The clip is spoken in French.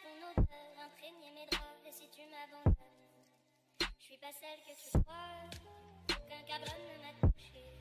ton odeur imprégner mes draps. Et si tu m'abandonnes, je suis pas celle que tu crois. Aucun cabron ne m'a touché.